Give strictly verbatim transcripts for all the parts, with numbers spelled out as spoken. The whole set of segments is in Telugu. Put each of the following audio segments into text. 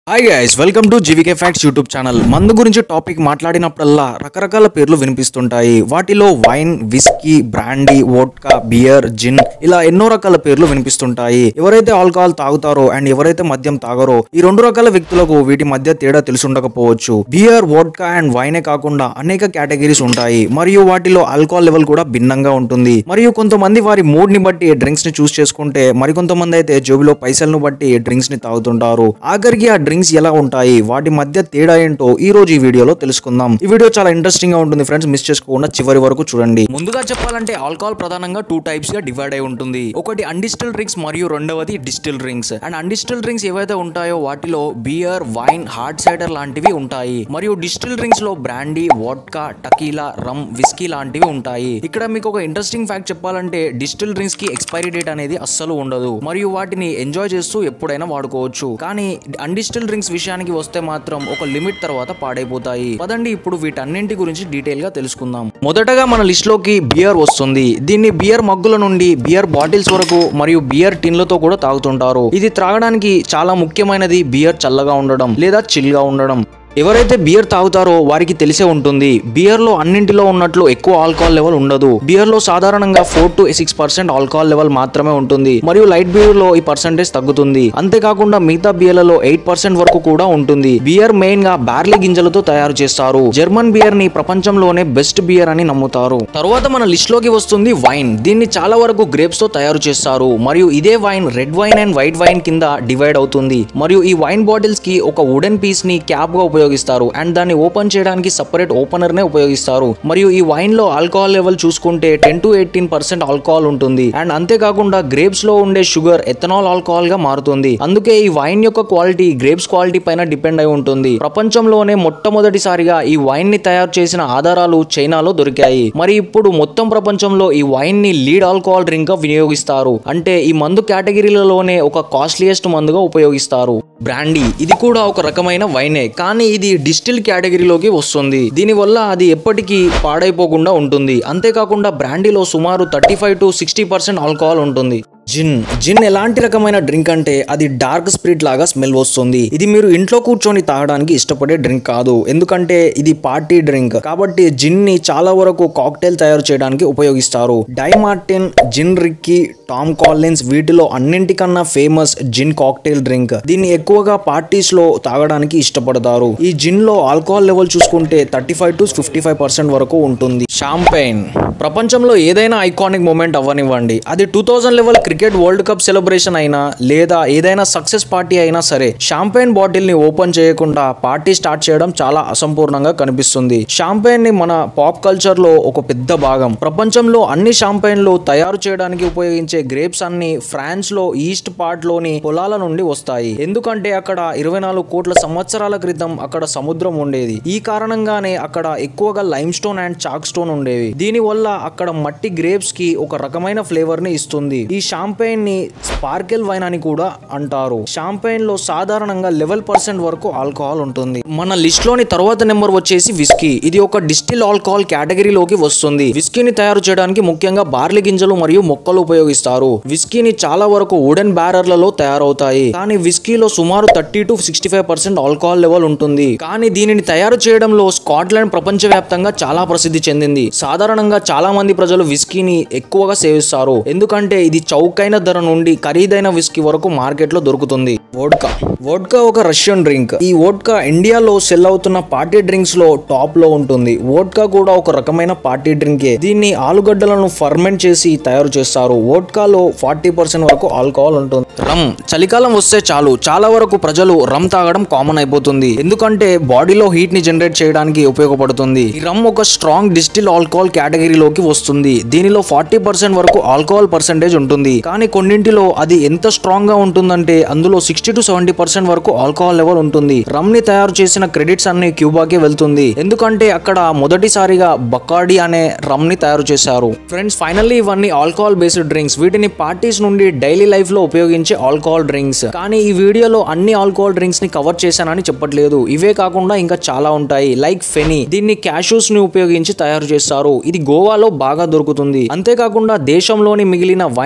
Hi guys, welcome to GVK facts YouTube channel. మందు గురించి టాపిక్ మాట్లాడినప్పుడల్లా రకరకాల పేర్లు వినిపిస్తుంటాయి. వాటిలో wine, whisky, brandy, vodka, beer, gin ఇలా ఎన్నో రకాల పేర్లు వినిపిస్తుంటాయి. ఎవరైతే ఆల్కహాల్ తాగుతారో అండ్ ఎవరైతే మద్యం తాగరో ఈ రెండు రకాల వ్యక్తులకు వీటి మధ్య తేడా తెలుసుండకపోవచ్చు. బియర్, వోడ్కా అండ్ వైనే కాకుండా అనేక కేటగిరీస్ ఉంటాయి మరియు వాటిలో ఆల్కహాల్ లెవెల్ కూడా భిన్నంగా ఉంటుంది. మరియు కొంతమంది వారి మూడ్ ని బట్టి డ్రింక్స్ ని చూస్ చేసుకుంటే మరికొంతమంది అయితే జేబులో పైసలను బట్టి డ్రింక్స్ ని తాగుతుంటారు. ఆఖరికి ఆ డ్రింక్స్ ఎలా ఉంటాయి, వాటి మధ్య తేడా ఏంటో ఈ రోజు ఈ వీడియోలో తెలుసుకుందాం. ఈ వీడియో చాలా ఇంట్రెస్టింగ్ గా ఉంటుంది ఫ్రెండ్స్, మిస్ చేసుకోకుండా చివరి వరకు చూడండి. ముందుగా చెప్పాలంటే ఆల్కహాల్ ప్రధానంగా టూ టైప్స్ గా డివైడ్ అయి ఉంటుంది. ఒకటి అన్డిస్టిల్డ్ డ్రింక్స్ మరియు రెండవది distilled drinks. And undistilled drinks ఏవైతే ఉంటాయో వాటిలో బియర్, వైన్, హార్డ్ సైడర్ లాంటివి ఉంటాయి. మరియు డిస్టిల్డ్ డ్రింక్స్ లో brandy, vodka, tequila, rum, whisky లాంటివి ఉంటాయి. ఇక్కడ మీకు ఒక ఇంట్రెస్టింగ్ ఫ్యాక్ట్ చెప్పాలంటే డిస్టిల్డ్ డ్రింక్స్ కి ఎక్స్పైరీ డేట్ అనేది అస్సలు ఉండదు మరియు వాటిని ఎంజాయ్ చేస్తూ ఎప్పుడైనా వాడుకోవచ్చు. కానీ అన్డిస్టిల్డ్ డ్రింక్స్ విషయానికి వస్తే మాత్రం ఒక లిమిట్ తర్వాత పాడైపోతాయి. పదండి ఇప్పుడు వీటన్నింటి గురించి డీటెయిల్ గా తెలుసుకుందాం. మొదటగా మన లిస్ట్ లోకి బియర్ వస్తుంది. దీన్ని బియర్ మగ్గుల నుండి బియర్ బాటిల్స్ వరకు మరియు బియర్ టిన్లతో కూడా తాగుతుంటారు. ఇది త్రాగడానికి చాలా ముఖ్యమైనది బియర్ చల్లగా ఉండడం లేదా చిల్ గా ఉండడం. ఎవరైతే బియర్ తాగుతారో వారికి తెలిసే ఉంటుంది, బియర్ లో అన్నింటిలో ఉన్నట్లు ఎక్కువ ఆల్కహాల్ లెవెల్ ఉండదు. బియర్ లో సాధారణంగా four to six percent alcohol level మాత్రమే ఉంటుంది మరియు లైట్ బియర్ లో ఈ పర్సెంటేజ్ తగ్గుతుంది. అంతేకాకుండా మిగతా బియర్లలో ఎయిట్ పర్సెంట్ వరకు కూడా ఉంటుంది. బియర్ మెయిన్ గా బార్లీ గింజలతో తయారు చేస్తారు. జర్మన్ బియర్ ని ప్రపంచంలోనే బెస్ట్ బియర్ అని నమ్ముతారు. తర్వాత మన లిస్ట్ లోకి వస్తుంది వైన్. దీన్ని చాలా వరకు గ్రేప్స్ తో తయారు చేస్తారు మరియు ఇదే wine red wine and white wine కింద డివైడ్ అవుతుంది. మరియు ఈ వైన్ బాటిల్స్ కి ఒక వుడెన్ పీస్ ని క్యాప్ గా ఉపయోగిస్తారు అండ్ దాన్ని ఓపెన్ చేయడానికి సపరేట్ ఓపెనర్ నే ఉపయోగిస్తారు. మరియు ఈ వైన్ లో ఆల్కహాల్ లెవెల్ చూసుకుంటే ten to eighteen percent alcohol ఉంటుంది. అండ్ అంతేకాకుండా గ్రేప్స్ లో ఉండే షుగర్ ఎథనాల్ ఆల్కహాల్ గా మారుతుంది. అందుకే ఈ వైన్ యొక్క క్వాలిటీ గ్రేప్స్ క్వాలిటీ పైన డిపెండ్ అయి ఉంటుంది. ప్రపంచంలోనే మొట్టమొదటిసారిగా ఈ వైన్ ని తయారు చేసిన ఆధారాలు చైనాలో దొరికాయి. మరి ఇప్పుడు మొత్తం ప్రపంచంలో ఈ వైన్ ని లీడ్ ఆల్కహాల్ డ్రింక్ గా వినియోగిస్తారు. అంటే ఈ మందు కేటగిరీలలోనే ఒక కాస్ట్లీయెస్ట్ మందుగా ఉపయోగిస్తారు. బ్రాండీ ఇది కూడా ఒక రకమైన వైనే, కానీ ఇది డిస్టిల్ కేటగిరీలోకి వస్తుంది. దీని వల్ల అది ఎప్పటికీ పాడైపోకుండా ఉంటుంది. అంతేకాకుండా బ్రాండీలో సుమారు thirty five to sixty percent alcohol ఉంటుంది. జిన్ జిన్ ఎలాంటి రకమైన డ్రింక్ అంటే అది డార్క్ స్పిరిట్ లాగా స్మెల్ వస్తుంది. ఇది మీరు ఇంట్లో కూర్చొని తాగడానికి ఇష్టపడే డ్రింక్ కాదు, ఎందుకంటే ఇది పార్టీ డ్రింక్. కాబట్టి జిన్ ని చాలా వరకు కాక్టైల్ తయారు చేయడానికి ఉపయోగిస్తారు. Dry martini, gin rickey, Tom Collins వీటిలో అన్నింటికన్నా ఫేమస్ జిన్ కాక్టైల్ డ్రింక్. దీన్ని ఎక్కువగా పార్టీస్ లో తాగడానికి ఇష్టపడతారు. ఈ జిన్ లో ఆల్కహాల్ లెవెల్ చూసుకుంటే thirty five to fifty five percent వరకు ఉంటుంది. షాంపెయిన్ ప్రపంచంలో ఏదైనా ఐకానిక్ మూమెంట్ అవ్వనివ్వండి, అది two thousand level cricket world cup celebration అయినా లేదా ఏదైనా సక్సెస్ పార్టీ అయినా సరే షాంపెయిన్ బాటిల్ ని ఓపెన్ చేయకుండా పార్టీ స్టార్ట్ చేయడం చాలా అసంపూర్ణంగా కనిపిస్తుంది. షాంపెయిన్ ని మన పాప్ కల్చర్ లో ఒక పెద్ద భాగం. ప్రపంచంలో అన్ని షాంపెయిన్లు తయారు చేయడానికి ఉపయోగించే గ్రేప్స్ అన్ని ఫ్రాన్స్ లో ఈస్ట్ పార్ట్ లోని పొలాల నుండి వస్తాయి. ఎందుకంటే అక్కడ ఇరవై నాలుగు కోట్ల సంవత్సరాల క్రితం అక్కడ సముద్రం ఉండేది. ఈ కారణంగానే అక్కడ ఎక్కువగా lime stone and chalk stone ఉండేవి. దీని వల్ల అక్కడ మట్టి గ్రేప్స్ కి ఒక రకమైన ఫ్లేవర్ ని ఇస్తుంది. ఈ షాంపెయిన్ ని స్పార్కెల్ వైన్ అని కూడా అంటారు. షాంపెయిన్ లో సాధారణంగా లెవెల్ పర్సెంట్ వరకు ఆల్కహాల్ ఉంటుంది. మన లిస్ట్ లోని తర్వాత నెంబర్ వచ్చేసి విస్కీ. ఇది ఒక డిస్టిల్ ఆల్కహాల్ కేటగిరీలోకి వస్తుంది. విస్కీని తయారు చేయడానికి ముఖ్యంగా బార్లీ గింజలు మరియు మొక్కలు ఉపయోగిస్తారు. విస్కీని చాలా వరకు వుడెన్ బ్యారర్లలో తయారవుతాయి. కానీ విస్కీలో సుమారు thirty to sixty five percent alcohol level ఉంటుంది. కానీ దీనిని తయారు చేయడంలో స్కాట్లాండ్ ప్రపంచవ్యాప్తంగా చాలా ప్రసిద్ధి చెందింది. సాధారణంగా చాలా మంది ప్రజలు విస్కీని ఎక్కువగా సేవిస్తారు, ఎందుకంటే ఇది చౌకైన ధర నుండి ఖరీదైన విస్కీ వరకు మార్కెట్ లో దొరుకుతుంది. వోడ్కా వోడ్కా ఒక రష్యన్ డ్రింక్. ఈ వోడ్కా ఇండియాలో సెల్ అవుతున్న పార్టీ డ్రింక్స్ లో టాప్ లో ఉంటుంది. వోడ్కా కూడా ఒక రకమైన పార్టీ డ్రింకే. దీన్ని ఆలుగడ్డలను ఫర్మెంట్ చేసి తయారు చేస్తారు. వోడ్కాలో ఫార్టీ పర్సెంట్ వరకు ఆల్కహాల్ ఉంటుంది. రమ్ చలికాలం వస్తే చాలు చాలా వరకు ప్రజలు రమ్ తాగడం కామన్ అయిపోతుంది, ఎందుకంటే బాడీలో హీట్ ని జనరేట్ చేయడానికి ఉపయోగపడుతుంది. ఈ రమ్ ఒక స్ట్రాంగ్ డిస్టిల్ ఆల్కహాల్ కేటగిరీలోకి వస్తుంది. దీనిలో ఫార్టీ పర్సెంట్ వరకు ఆల్కహాల్ పర్సెంటేజ్ ఉంటుంది. కానీ కొన్నింటిలో అది ఎంత స్ట్రాంగ్ గా ఉంటుందంటే అందులో సిక్స్టీ టు సెవెంటీ పర్సెంట్ వరకు ఆల్కహాల్ లెవెల్ ఉంటుంది. రమ్ ని తయారు చేసిన క్రెడిట్స్ అన్ని క్యూబాకే వెళ్తుంది, ఎందుకంటే అక్కడ మొదటిసారిగా బకార్డీ అనే రమ్ ని తయారు చేశారు. ఫ్రెండ్స్, ఫైనల్లీ ఇవన్నీ ఆల్కహాల్ బేస్డ్ డ్రింక్స్. వీటిని పార్టీస్ నుండి డైలీ లైఫ్ లో ఉపయోగించే ఆల్కహాల్ డ్రింక్స్. కానీ ఈ వీడియోలో అన్ని ఆల్కహాల్ డ్రింక్స్ ని కవర్ చేశానని చెప్పట్లేదు. ఇవే కాకుండా ఇంకా చాలా ఉంటాయి. లైక్ ఫెనీ, దీన్ని క్యాషూస్ ని ఉపయోగించి తయారు చేస్తారు. ఇది గోవాలో బాగా దొరుకుతుంది. అంతేకాకుండా దేశంలోని మిగిలిన వైన్ షాప్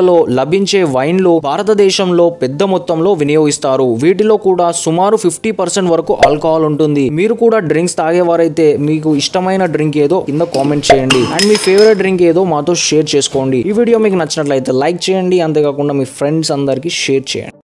షాపులలో లభించే వైన్లు భారతదేశంలో పెద్ద మొత్తంలో వినియోగిస్తారు. వీటిలో కూడా సుమారు ఫిఫ్టీ పర్సెంట్ వరకు ఆల్కహాల్ ఉంటుంది. మీరు కూడా డ్రింక్స్ తాగేవారైతే మీకు ఇష్టమైన డ్రింక్ ఏదో కింద కామెంట్ చేయండి. అండ్ మీ ఫేవరెట్ డ్రింక్ ఏదో మాతో షేర్ చేసుకోండి. ఈ వీడియో మీకు నచ్చినట్లయితే లైక్ చేయండి. అంతేకాకుండా మీ ఫ్రెండ్స్ అందరికి షేర్ చేయండి.